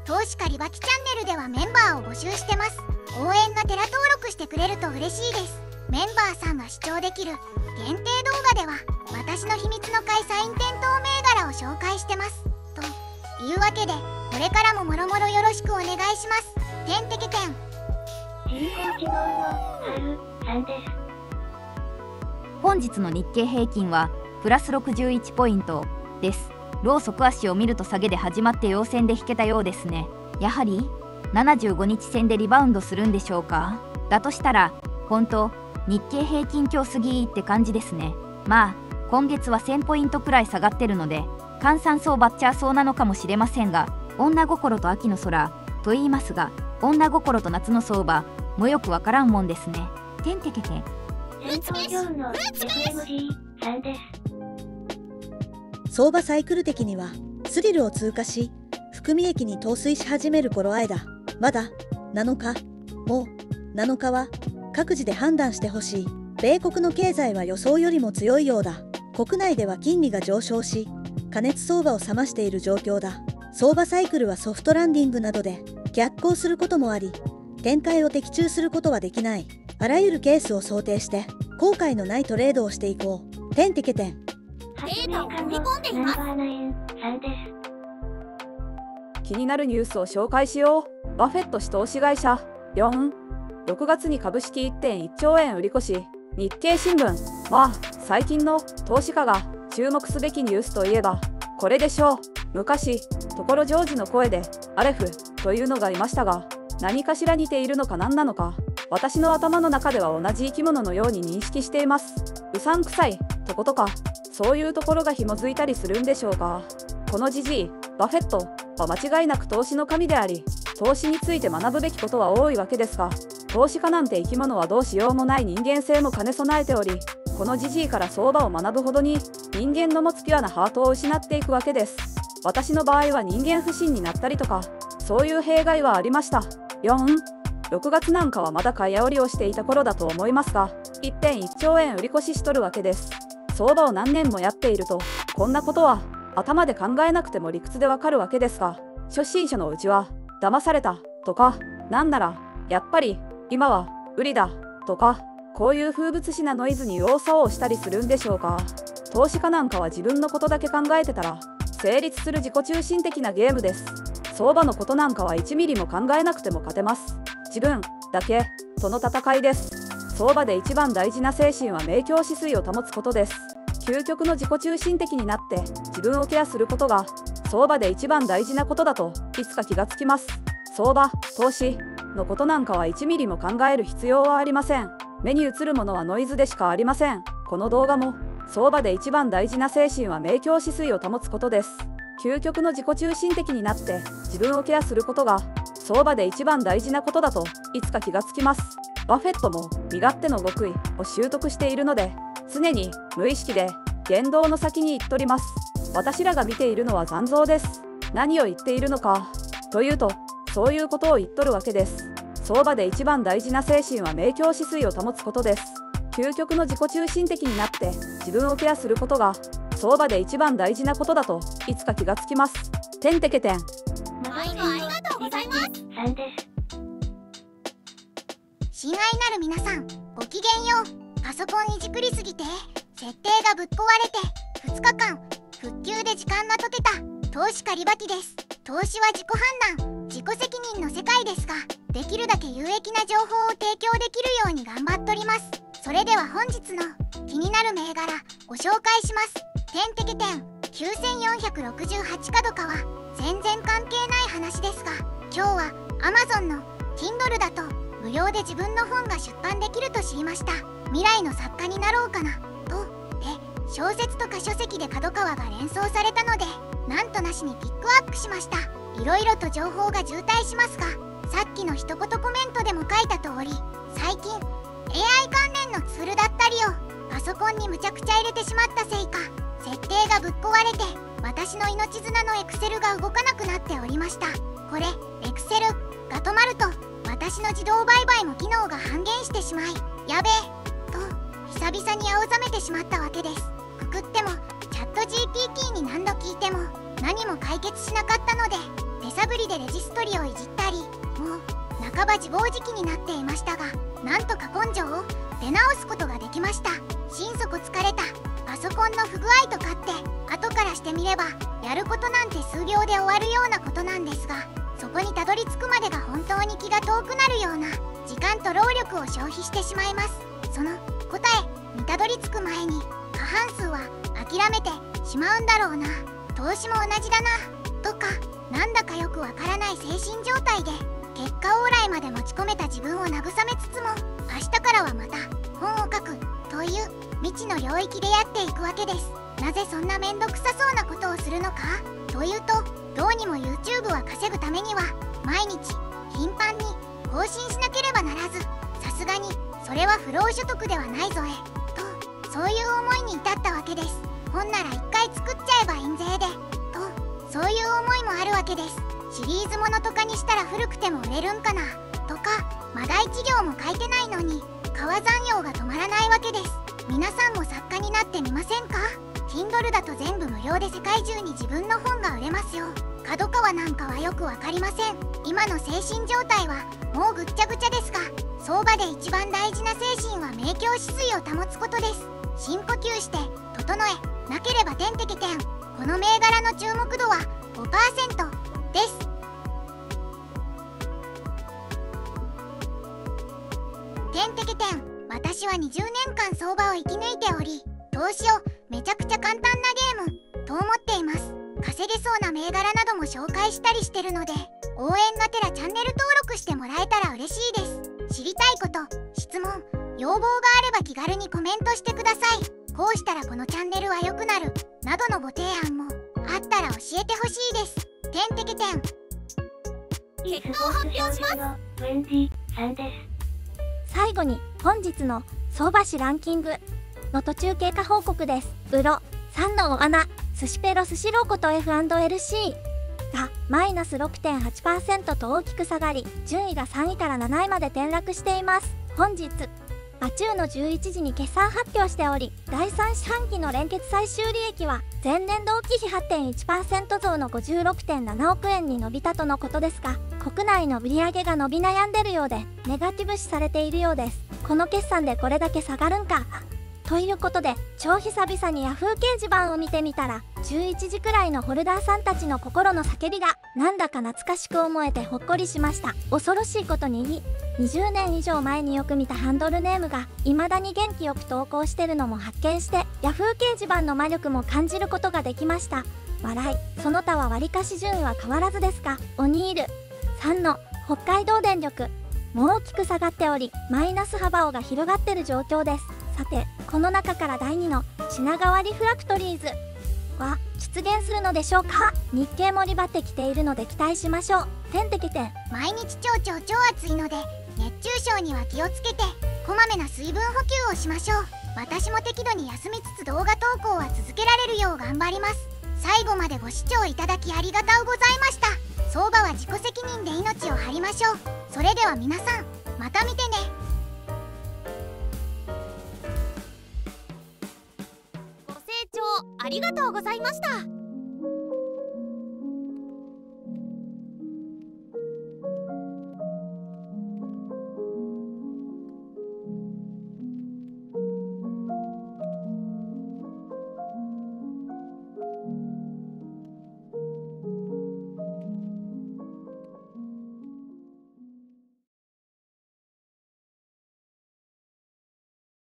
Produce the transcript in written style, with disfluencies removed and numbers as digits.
投資家リバキチャンネルではメンバーを募集してます。応援がてら登録してくれると嬉しいです。メンバーさんが視聴できる限定動画では私の秘密の会サイン店頭銘柄を紹介してます。というわけでこれからももろもろよろしくお願いします。てんてけてん。 人工知能の春さんです。 本日の日経平均はプラス61ポイントです。ローソク足を見ると下げで始まって陽線で引けたようですね。やはり75日線でリバウンドするんでしょうか。だとしたら本当日経平均今日過ぎって感じですね。まあ今月は1000ポイントくらい下がってるので換算相場っちゃそうなのかもしれませんが、女心と秋の空と言いますが、女心と夏の相場もよくわからんもんですね。てんてけてん。 先頭今日の FMG さんです。 相場サイクル的にはスリルを通過し含み益に陶酔し始める頃合いだ。まだ7日もう7日は各自で判断してほしい。米国の経済は予想よりも強いようだ。国内では金利が上昇し過熱相場を冷ましている状況だ。相場サイクルはソフトランディングなどで逆行することもあり、展開を的中することはできない。あらゆるケースを想定して後悔のないトレードをしていこう。てんてけてん。 データを組み込んでいます。ナンバーナインさんです。 気になるニュースを紹介しよう。バフェット氏投資会社6月に株式 1.1 兆円売り越し。日経新聞。まあ最近の投資家が注目すべきニュースといえばこれでしょう。昔所ジョージの声でアレフというのがいましたが、何かしら似ているのか何なのか私の頭の中では同じ生き物のように認識しています。うさんくさいとことかそういうところが紐づいたりするんでしょうか。このじじいバフェットは間違いなく投資の神であり、投資について学ぶべきことは多いわけですが、投資家なんて生き物はどうしようもない人間性も兼ね備えており、このじじいから相場を学ぶほどに人間の持つピュアなハートを失っていくわけです。私の場合は人間不信になったりとかそういう弊害はありました。6月なんかはまだ買い煽りをしていた頃だと思いますが、1.1 兆円売り越ししとるわけです。相場を何年もやっているとこんなことは頭で考えなくても理屈でわかるわけですが、初心者のうちは騙されたとか、なんならやっぱり今は売りだとか、こういう風物詩なノイズに右往左往したりするんでしょうか。投資家なんかは自分のことだけ考えてたら成立する自己中心的なゲームです。相場のことなんかは1ミリも考えなくても勝てます。自分だけとの戦いです。相場で一番大事な精神は明鏡止水を保つことです。究極の自己中心的になって自分をケアすることが相場で一番大事なことだといつか気がつきます。相場、投資のことなんかは1ミリも考える必要はありません。目に映るものはノイズでしかありません。この動画も相場で一番大事な精神は明鏡止水を保つことです。究極の自己中心的になって自分をケアすることが相場で一番大事なことだといつか気がつきます。バフェットも身勝手の極意を習得しているので、常に無意識で言動の先に行っとります。私らが見ているのは残像です。何を言っているのかというと、そういうことを言っとるわけです。相場で一番大事な精神は明鏡止水を保つことです。究極の自己中心的になって自分をケアすることが相場で一番大事なことだといつか気がつきます。てんてけてん。 毎度ありがとうございます。さんです。 親愛なる皆さん、ごきげんよう。パソコンいじくりすぎて設定がぶっ壊れて2日間復旧で時間が解けた投資家リバティです。投資は自己判断自己責任の世界ですが、できるだけ有益な情報を提供できるように頑張っております。それでは本日の気になる銘柄ご紹介します。てんてけてん。9468角価は全然関係ない話ですが、今日は Amazon の Kindle だと無料で自分の本が出版できると知りました。未来の作家になろうかなと。で、小説とか書籍で角川が連想されたのでなんとなしにピックアップしました。いろいろと情報が渋滞しますが、さっきの一言コメントでも書いた通り、最近 AI 関連のツールだったりをパソコンにむちゃくちゃ入れてしまったせいか、設定がぶっ壊れて私の命綱の Excel が動かなくなっておりました。これ Excel が止まると私の自動売買も機能が半減してしまい、やべえと久々に青ざめてしまったわけです。くくってもチャット GPT に何度聞いても何も解決しなかったので、手探探りでレジストリをいじったり、もう半ば自暴自棄になっていましたが、なんとか根性を出直すことができました。心底疲れたパソコンの不具合とかって後からしてみればやることなんて数秒で終わるようなことなんですが、そこにたどり着くまでが本当に気が遠くなるような時間と労力を消費してしまいます。その答えにたどり着く前に過半数は諦めてしまうんだろうな、投資も同じだなとか、なんだかよくわからない精神状態で結果往来まで持ち込めた自分を慰めつつも、明日からはまた本を書くという未知の領域でやっていくわけです。なぜそんなめんどくさそうなことをするのかというと、どうにも YouTube は稼ぐためには毎日頻繁に更新しなければならず、さすがにそれは不労所得ではないぞと、そういう思いに至ったわけです。本なら1回作っちゃえば印税でと、そういう思いもあるわけです。シリーズものとかにしたら古くても売れるんかなとか、まだ1行も書いてないのに川残業が止まらないわけです。皆さんも作家になってみませんか？ Kindle だと全部無料で世界中に自分の本が売れますよ。角川なんかはよくわかりません。今の精神状態はもうぐっちゃぐちゃですが、相場で一番大事な精神は明鏡止水を保つことです。深呼吸して整えなければ点滴点。この銘柄の注目度は 5% です。点滴点。私は20年間相場を生き抜いており、投資をめちゃくちゃ簡単なゲームと思っています。稼げそうな銘柄なども紹介したりしてるので、応援がてらチャンネル登録してもらえたら嬉しいです。知りたいこと、質問、要望があれば気軽にコメントしてください。こうしたらこのチャンネルは良くなるなどのご提案もあったら教えてほしいです。点滴点。 結果を発表します。ウェンディさんです。 最後に本日の相場誌ランキングの途中経過報告です。ウロ3の大穴スシペロスシローこと F&LC がマイナス 6.8% と大きく下がり、順位が3位から7位まで転落しています。本日アチューの11時に決算発表しており、第3四半期の連結最終利益は前年同期比 8.1% 増の 56.7 億円に伸びたとのことですが、国内の売り上げが伸び悩んでるようでネガティブ視されているようです。この決算でこれだけ下がるんかということで、超久々に Yahoo 掲示板を見てみたら、11時くらいのホルダーさんたちの心の叫びがなんだか懐かしく思えてほっこりしました。恐ろしいことに20年以上前によく見たハンドルネームが未だに元気よく投稿してるのも発見して、 Yahoo 掲示板の魔力も感じることができました。笑い。その他はわりかし順位は変わらずですが、オニール3の北海道電力も大きく下がっており、マイナス幅が広がってる状況です。さて、この中から第2の品川リフラクトリーズは出現するのでしょうか。日経もりばってきているので期待しましょう。点滴点。 毎日超暑いので熱中症には気をつけて、こまめな水分補給をしましょう。私も適度に休みつつ動画投稿は続けられるよう頑張ります。最後までご視聴いただきありがとうございました。相場は自己責任で命を張りましょう。それでは皆さん、また見てね。 ご清聴ありがとうございました。